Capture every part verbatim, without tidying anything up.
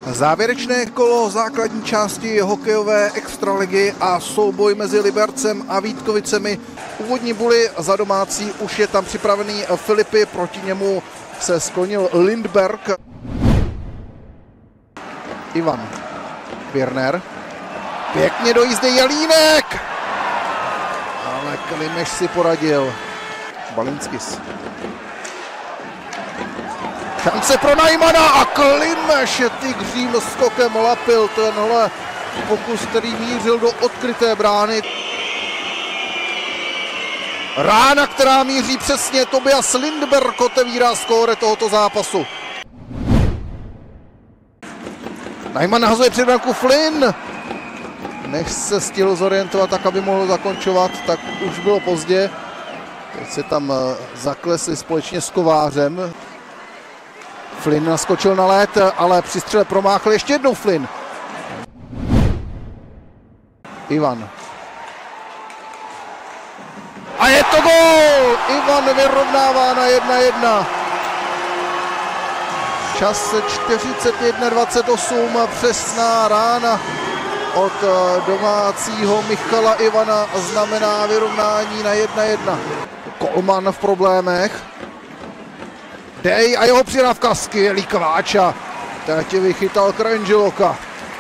Závěrečné kolo základní části hokejové extraligy a souboj mezi Libercem a Vítkovicemi. Úvodní buly za domácí, už je tam připravený Filipy, proti němu se sklonil Lindberg. Ivan Birner. Pěkně do jízdy Jelínek! Ale Klimeš si poradil. Balinskis. Šance pro Najmana a Klimeš tygřím skokem lapil tenhle pokus, který mířil do odkryté brány. Rána, která míří přesně, Tobias Lindberg otevírá skóre tohoto zápasu. Najman nahazuje před branku Flynn. Než se stihl zorientovat tak, aby mohl zakončovat, tak už bylo pozdě. Teď se tam zaklesli společně s Kovářem. Flynn naskočil na led, ale při střele promáchl ještě jednou Flynn. Ivan. A je to gól! Ivan vyrovnává na jedna jedna. Čas čtyřicet jedna dvacet osm, přesná rána od domácího Michala Ivana znamená vyrovnání na jedna jedna. Kolman v problémech. Dej a jeho přidávka, skvělý Kváča. Teď vychytal Krangeloka.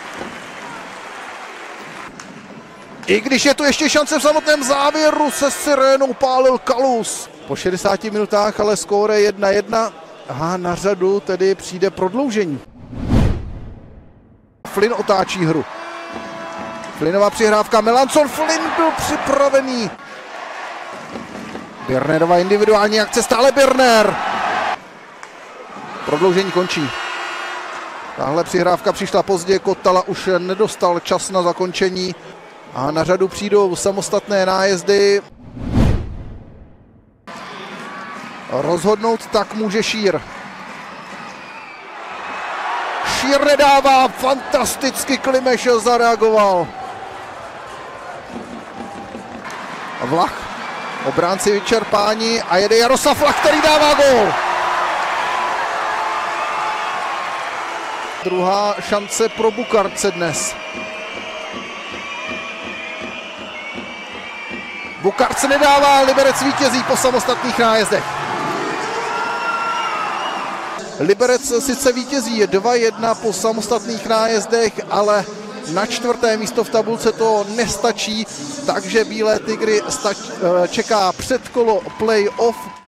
I když je tu ještě šance v samotném závěru, se sirénou pálil Kalus. Po šedesáti minutách ale skóre jedna jedna a na řadu tedy přijde prodloužení. Flynn otáčí hru. Flynnová přihrávka, Melanson, Flynn byl připravený. Birnerova individuální akce, stále Birner. Prodloužení končí. Tahle přihrávka přišla pozdě, Kotala už nedostal čas na zakončení a na řadu přijdou samostatné nájezdy. Rozhodnout tak může Šír. Šír nedává, fantasticky Klimeš zareagoval. Vlach, obránci vyčerpání a jede Jaroslav Vlach, který dává gól. Druhá šance pro Bukarce dnes. Bukarce nedává, Liberec vítězí po samostatných nájezdech. Liberec sice vítězí dva jedna po samostatných nájezdech, ale na čtvrté místo v tabulce to nestačí, takže Bílé tygry čeká předkolo play-off.